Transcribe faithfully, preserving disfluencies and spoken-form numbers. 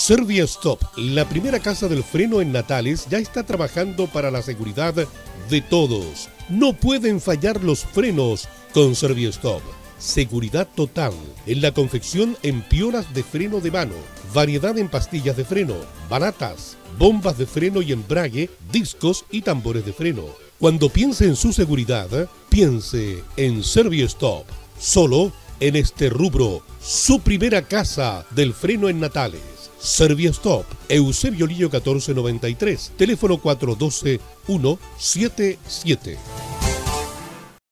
Serviastop, la primera casa del freno en Natales, ya está trabajando para la seguridad de todos. No pueden fallar los frenos con Serviastop. Seguridad total en la confección en piolas de freno de mano, variedad en pastillas de freno, baratas, bombas de freno y embrague, discos y tambores de freno. Cuando piense en su seguridad, piense en Serviastop. Solo en este rubro, su primera casa del freno en Natales. Serviastop, Eusebio Lillo catorce noventa y tres, teléfono cuatro uno dos uno siete siete.